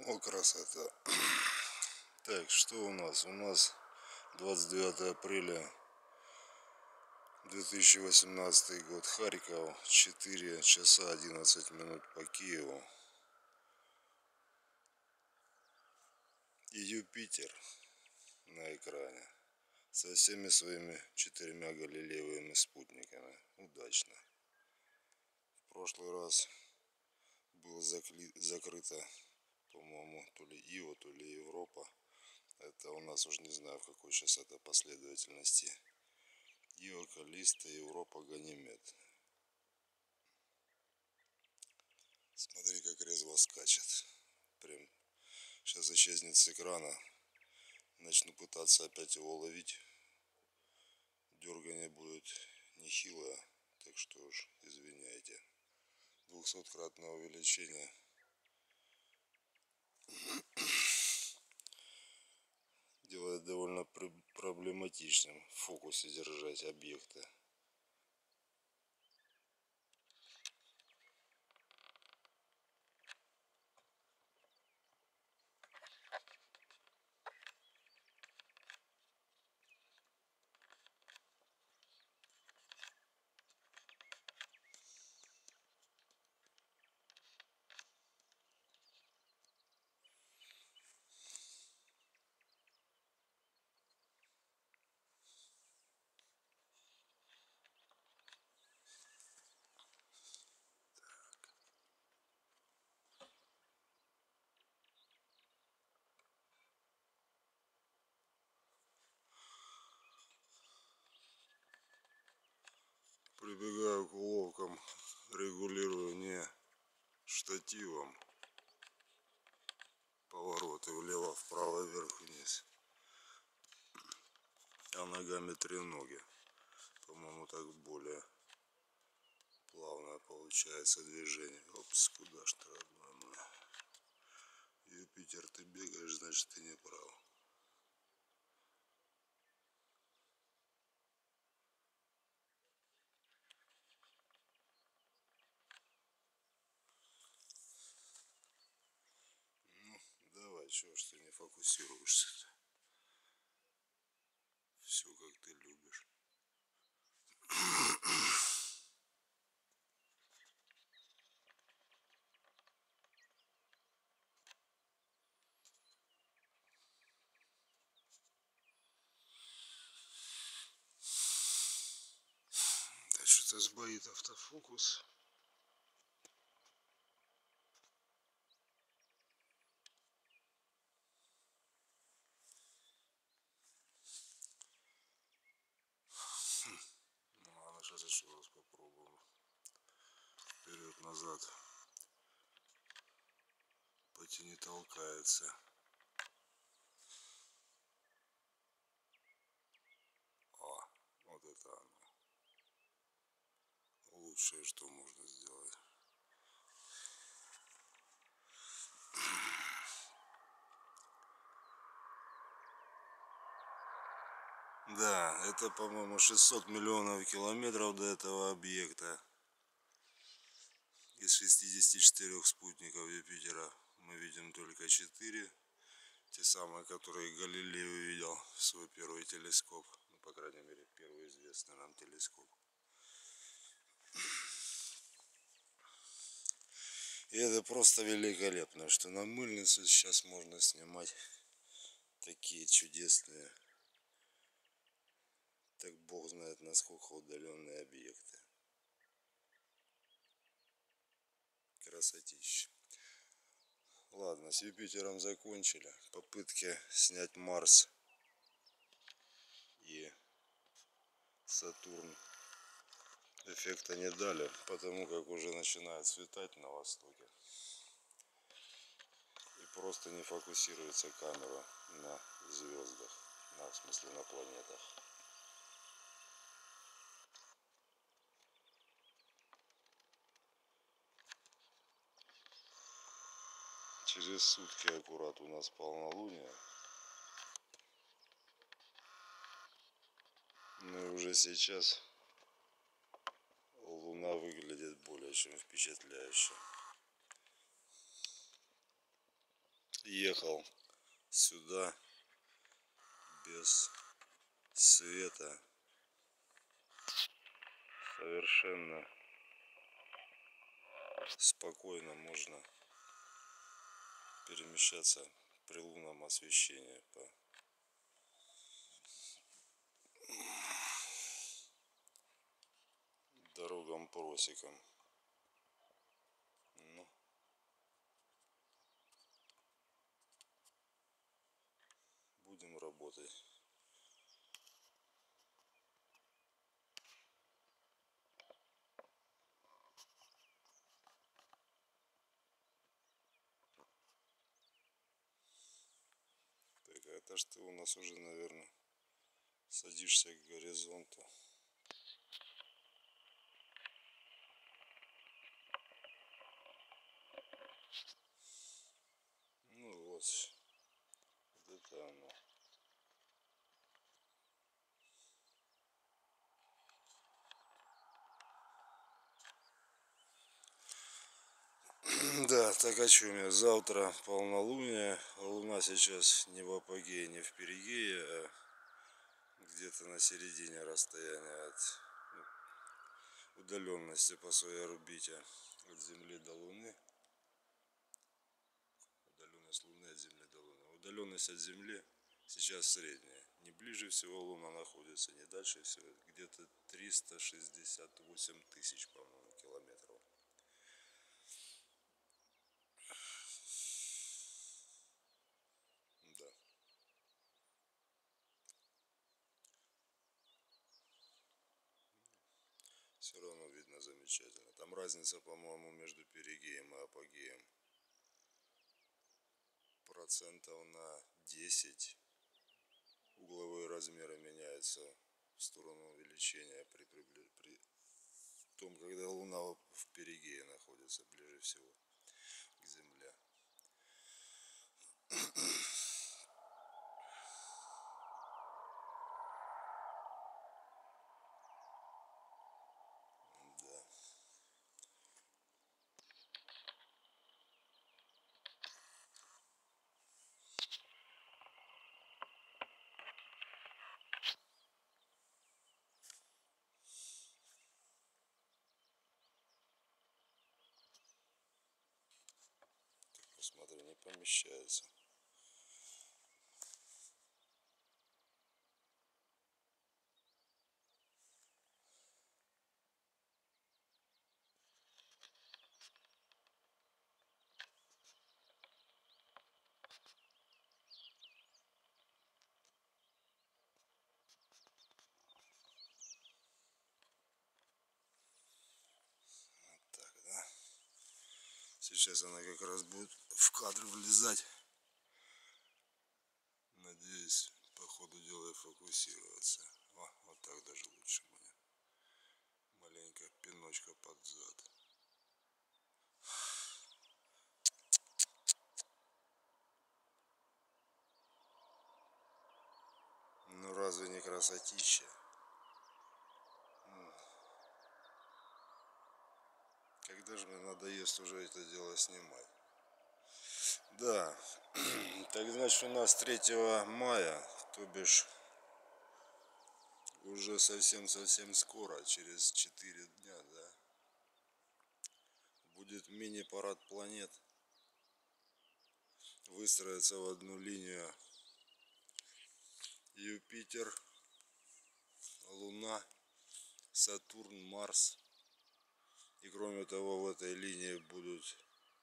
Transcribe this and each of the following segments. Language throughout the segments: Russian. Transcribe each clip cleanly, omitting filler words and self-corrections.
О, красота. Так, что у нас? У нас 29 апреля 2018 год. Харьков. 4 часа 11 минут по Киеву. И Юпитер на экране. Со всеми своими 4 галилеевыми спутниками. Удачно. В прошлый раз было закрыто, по-моему, то ли Ио, то ли Европа. Это у нас уж не знаю, в какой сейчас это последовательности. Ио, Каллиста, Европа, Ганимед. Смотри, как резво скачет. Прям сейчас исчезнет с экрана. Начну пытаться опять его ловить. Дергание будет нехилое. Так что уж извиняйте. 200-кратное увеличение. Делает довольно проблематичным в фокусе держать объекты. Прибегаю к уловкам, регулирую не штативом повороты влево, вправо, вверх, вниз, а ногами треноги. По-моему, так более плавное получается движение. Опс, куда ж ты, родной мой? Юпитер, ты бегаешь, значит ты не прав. Ну, давай, чего ж ты не фокусируешься-то? Все как ты любишь. Да что-то сбоит автофокус. Ну ладно, сейчас еще раз попробуем. Вперед-назад. Пути не толкается. О, вот это оно. Лучшее, что можно сделать. Да, это, по-моему, 600 миллионов километров до этого объекта. Из 64 спутников Юпитера мы видим только 4. Те самые, которые Галилей увидел в свой первый телескоп. Ну, по крайней мере, первый известный нам телескоп. И это просто великолепно, что на мыльницу сейчас можно снимать такие чудесные, так бог знает насколько удаленные объекты. Красотища. Ладно, с Юпитером закончили. Попытки снять Марс и Сатурн эффекта не дали, потому как уже начинает светать на востоке. И просто не фокусируется камера на звездах, в смысле на планетах. Через сутки аккурат у нас полнолуние. Но и уже сейчас Луна выглядит более чем впечатляюще. ехал сюда без света. Совершенно спокойно можно перемещаться при лунном освещении по дорогам, просекам. Ну, будем работать. Так, это ж ты у нас уже, наверное, садишься к горизонту. Ну вот это оно. Да, так о чем я? Завтра полнолуние. Луна сейчас не в апогее, не в перигее, а где-то на середине расстояния от удаленности по своей орбите от Земли до Луны. Удаленность Луны от Земли до Луны. Удаленность от Земли сейчас средняя. Не ближе всего Луна находится, не дальше всего. Где-то 368 тысяч, по-моему, километров. Да. Все равно видно замечательно. Там разница, по-моему, между перигеем и апогеем процентов на 10. Угловые размеры меняются в сторону увеличения при том, когда Луна в перигее находится ближе всего к Земле. Да. Посмотри, не помещается. Так, да. Сейчас она как раз будет в кадр влезать. Надеюсь, по ходу дела фокусироваться. О, вот так даже лучше будет. Маленько пиночка под зад. Ну разве не красотища? Когда же мне надоест уже это дело снимать? Да, так значит у нас 3 мая, то бишь уже совсем скоро, через 4 дня, да, будет мини-парад планет. Выстроиться в одну линию Юпитер, Луна, Сатурн, Марс. И кроме того, в этой линии будут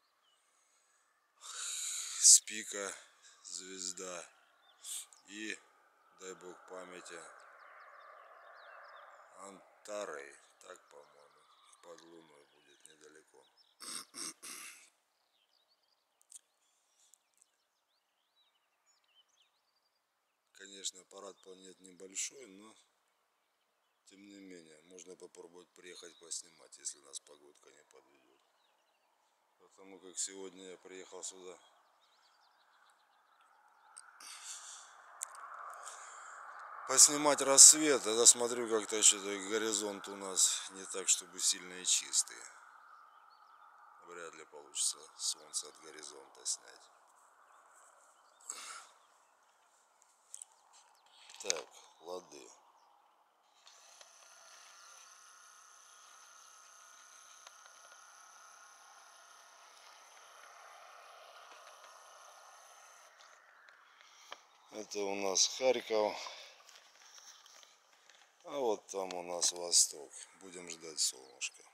Спика, звезда, и, дай бог памяти, Антарей, так, по-моему, под Луной будет недалеко. Конечно, парад планет небольшой, но тем не менее, можно попробовать приехать поснимать, если нас погодка не подведет. Потому как сегодня я приехал сюда поснимать рассвет, тогда смотрю, как-то что-то горизонт у нас не так, чтобы сильно и чистый. Вряд ли получится солнце от горизонта снять. плоды. Это у нас Харьков. А вот там у нас восток. Будем ждать солнышко.